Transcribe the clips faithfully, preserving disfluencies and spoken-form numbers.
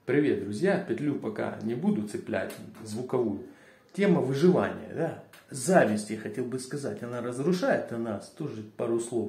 Привет, друзья! Петлю пока не буду цеплять, звуковую. Тема выживания, да? Зависть, я хотел бы сказать, она разрушает нас. Тоже пару слов.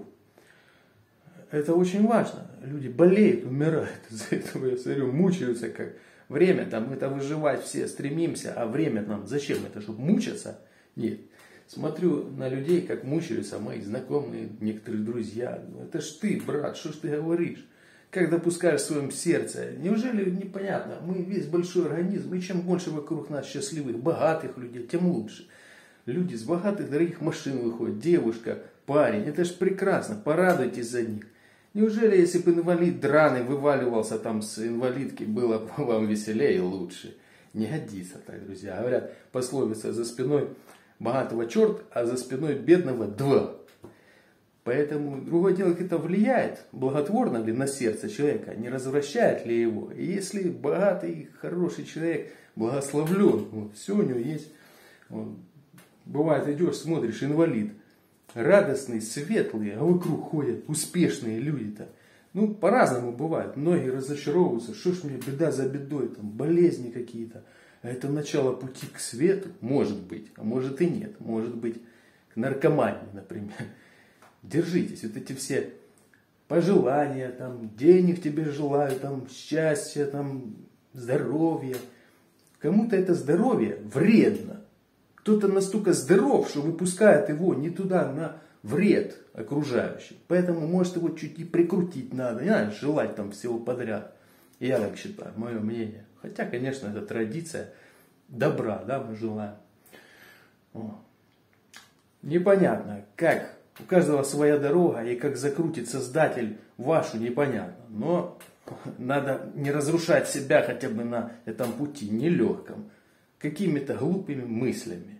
Это очень важно. Люди болеют, умирают из-за этого, я смотрю, мучаются как. Время там, это выживать все стремимся, а время нам зачем это, чтобы мучаться? Нет. Смотрю на людей, как мучаются мои знакомые, некоторые друзья. Это ж ты, брат, что ж ты говоришь? Как допускаешь в своем сердце? Неужели непонятно? Мы весь большой организм, и чем больше вокруг нас счастливых, богатых людей, тем лучше. Люди с богатых, дорогих машин выходят, девушка, парень, это ж прекрасно, порадуйтесь за них. Неужели, если бы инвалид драный вываливался там с инвалидки, было бы вам веселее и лучше? Не годится так, друзья. Говорят, пословица: за спиной богатого черт, а за спиной бедного два. Поэтому другое дело, как это влияет, благотворно ли на сердце человека, не развращает ли его. И если богатый, хороший человек, благословлен, вот, все у него есть. Вот, бывает, идешь, смотришь, инвалид, радостный, светлый, а вокруг ходят успешные люди-то. Ну, по-разному бывает. Многие разочаровываются, что ж мне беда за бедой, там, болезни какие-то. А это начало пути к свету, может быть, а может и нет. Может быть, к наркомании, например. Держитесь, вот эти все пожелания, там, денег тебе желаю, там, счастья, там, здоровья. Кому-то это здоровье вредно. Кто-то настолько здоров, что выпускает его не туда, на вред окружающим. Поэтому, может, его чуть и прикрутить надо. Не надо желать там всего подряд. Я так считаю, мое мнение. Хотя, конечно, это традиция добра, да, мы желаем. О. Непонятно, как. У каждого своя дорога, и как закрутит Создатель вашу, непонятно. Но надо не разрушать себя хотя бы на этом пути, нелегком, какими-то глупыми мыслями.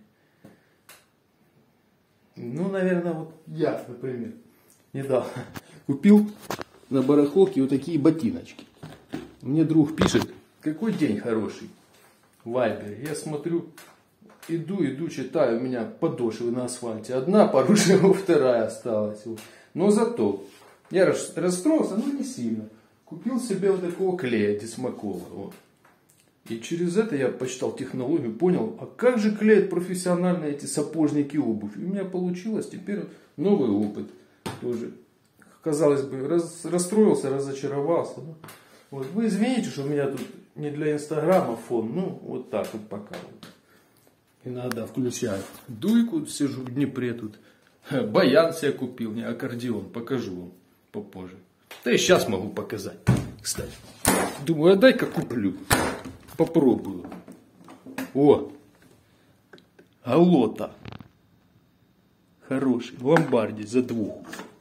Ну, наверное, вот я, например, недавно купил на барахолке вот такие ботиночки. Мне друг пишет: какой день хороший в Вайбере. Я смотрю... Иду, иду, читаю, у меня подошвы на асфальте. Одна порушена, вторая осталась. Но зато я расстроился, но не сильно. Купил себе вот такого клея Дисмакола. Вот. И через это я почитал технологию, понял, а как же клеят профессионально эти сапожники обувь. И у меня получилось теперь новый опыт. Тоже, казалось бы, раз, расстроился, разочаровался. Вот. Вы извините, что у меня тут не для инстаграма фон. Ну, вот так вот пока. Иногда включаю дуйку, сижу в Днепре тут. Баян себе купил, не аккордеон, покажу вам попозже. Да и сейчас могу показать, кстати. Думаю, а дай-ка куплю, попробую. О, Алота. Хороший, в ломбарде за двух.